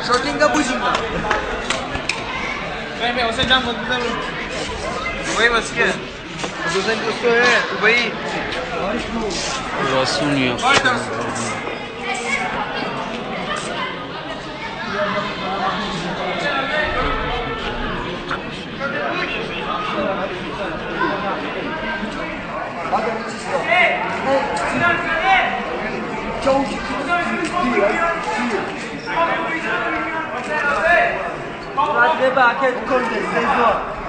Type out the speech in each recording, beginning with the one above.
Shortinga bujinga. मैं उसे जाम मत दे वही बस क्या दूसरे दोस्तों है तो भाई Rasuniya. Treba aket konde sezo.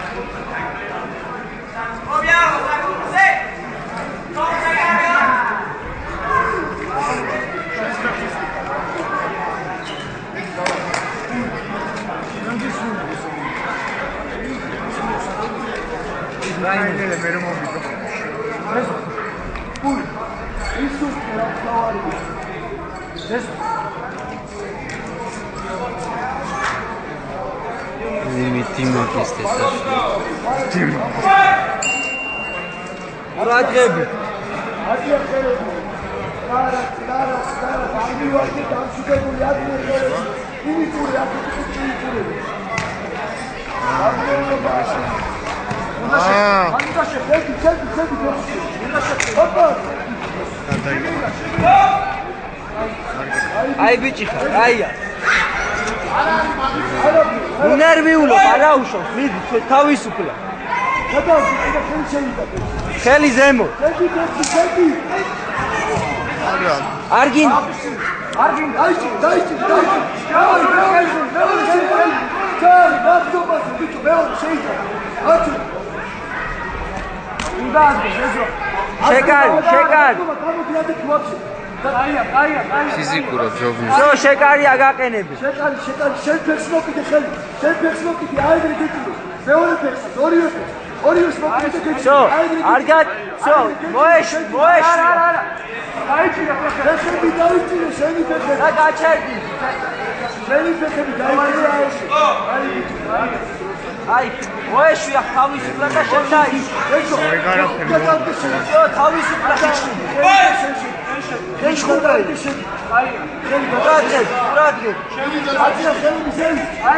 Aynen benim oldu. Buyur. Isso era claro. Limitima este așa. Radrebi. Ai bici, aia. Nerviulo, paraușos, midi, თავისუფლა. ხელი ზემო. არგინ. დაიჭი. შეკარი. Fizikura ჯობნი. Всё, შეკარი აგაყენები. შენ ფეხს მოკიდე ხელი. შენ ფეხს მოკიდე, აიგრი გეკიდე. მეორე ფეხს, ორივე ფეხს. ორივე მოკიდე გეკიდე. Всё, არგა, всё, მოეშ. არა. დაიჭირა ფეხები, დაიჭირა შენი ფეხები. და გაჩერდი. შენი ფეხები დაიჭირა აიში. აი, მოეშვია თავისუფლა და შენ დაიჭი. ეჭო, всё, თავისუფლა. შენ შეგდაიჭი. აი, ურადღებ. აცია ხელი შენ. აი,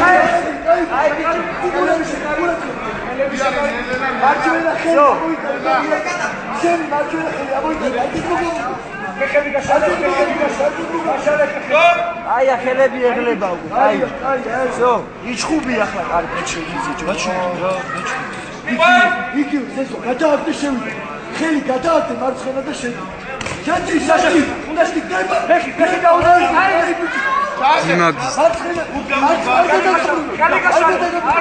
მარჯვენა ხელი მოიტანა. შენ მარჯვენა ხელი ამოიტანა. ხელი გაშალე. აი, ხელები ეღლება უკვე. აი, всё, იჩხუბი ახლა კარგი. იგი ზესო გადააგდე შევიდე. ხელი გადააგდე მარცხენა და შევიდე. ჩაჭი საში. უნდა შეგდება. ფეხი დაუძინე. აი, იმაგის. მარცხენა. კალი გაშალე.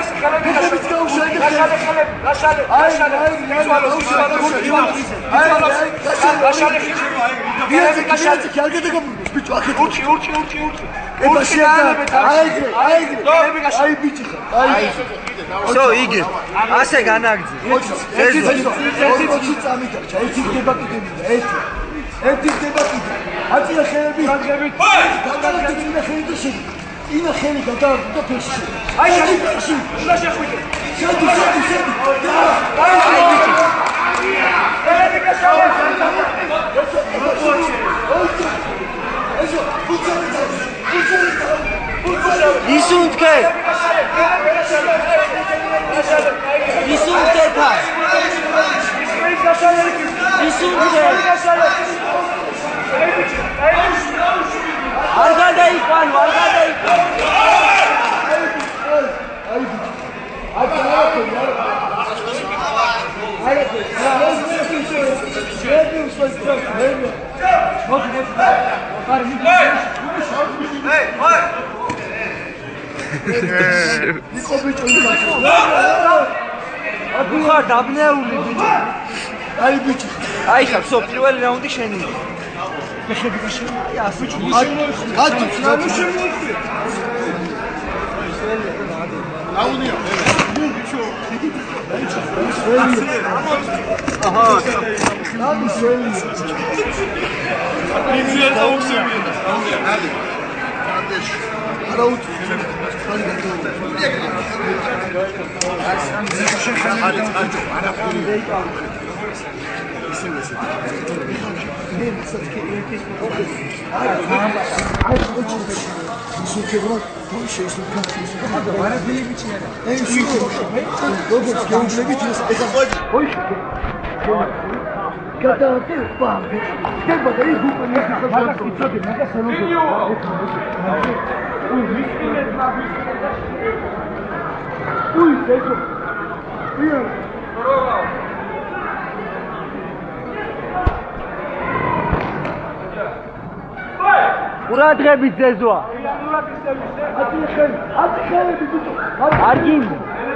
всё, იგი. ასე განაგძი. ერთი წამიდარჩა, ერთი ხდება კიდე მინდა, ერთი ხდება კიდე. აწია ხელები. გადაგდი ხელი და შევიდე. ინა ხელი გადააგდე და ფეხში. აი, ფეხში. უნდა შეხვიდე. შედი. აი, ბიჭი. ხელები გაშალე. ისუნთქე. არ გადაიყვანო. ვიხარ დაბნეული ბიჭი. აი ბიჭი. აი ხა, всё, პირველი რაუნდი შენი. ფეხები გაშალე. აი ასე. გადი, შემოიხია. აუნია. აჰა. ნაბი შენი. Nizia tauksemi. არა უთ. ყურადღებით ზეზოა. არგინი.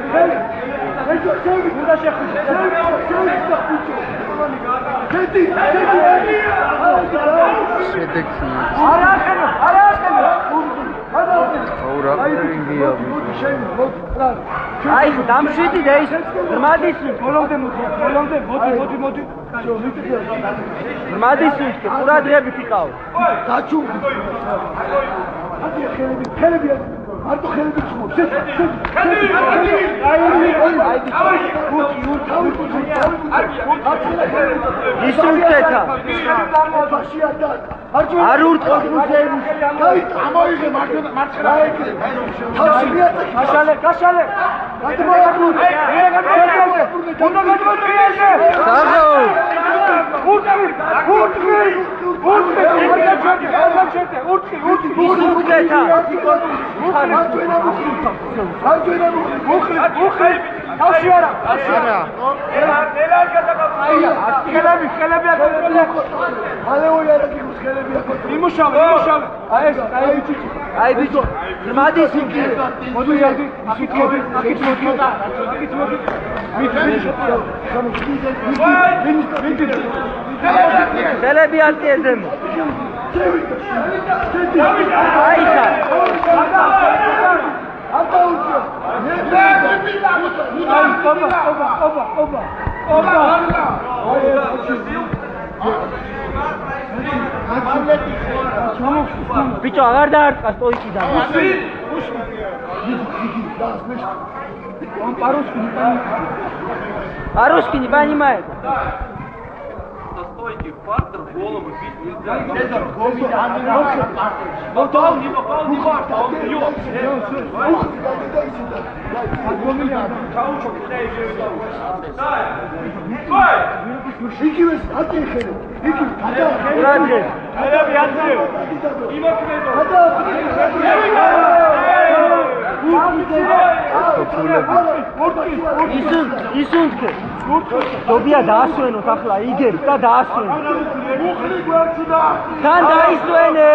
აი, დამშვიდი და ის გრმადის ბოლომდე მოდი. გრმადის ყურადღებით იყავ. გაჩუმდი. ხელები მარტო ხელები ჩუმობ. ისუნცეთა. არ ურტყო გუზეები. ამოიღე მარცხენა. გაშალე. აი ბიჭო, გრმადის ხელები არტიეზემო. აიხა. ბიჭო, აღარ დაარტყა სტოიკიდან. По-русски понимает. Стойки, фактор, голову бить нельзя. Он не попал, не важно, он бьет. ისუნთქე. დობია დაასვენოთ ახლა იგებს და დაასვენოთ. თან დაისვენე.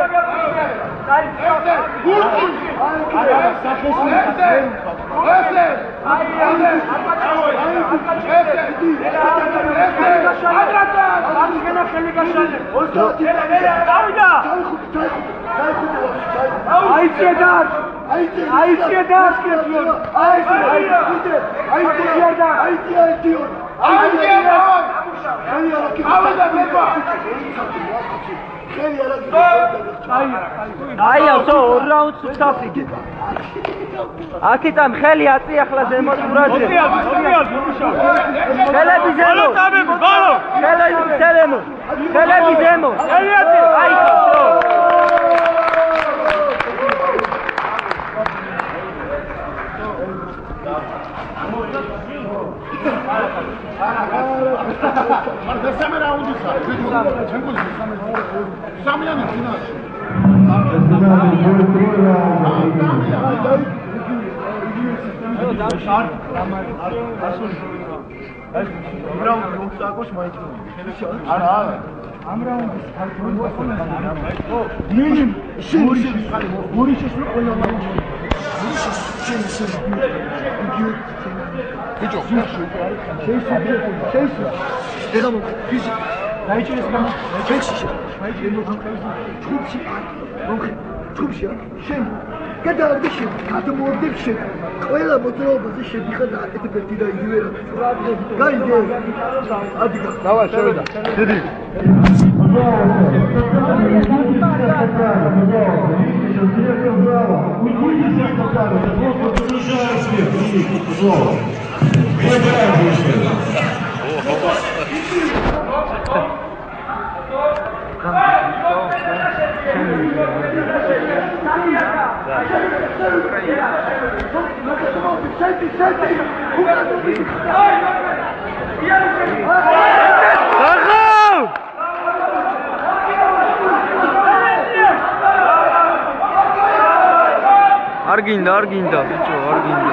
აი ავსო ორ რაუნდს უცაფრიგე. აქედან ხელი აწი ახლა ზემოთ ურაძე. ხელები ზემოთ. ხელები ზემოთ. აი ხო. სამი რაუნდი ხარ. სამიანი ფინალში. ჯგუფშია შენ გადაარდე შენ გადმოვდებ შენ ყველა მოძრაობაზე შედიხარ და აკეთებ ერთი და იგივე რა გაიგე ადიგა დავა შევედა დიდი О, არ გინდა ბიჭო, არ გინდა.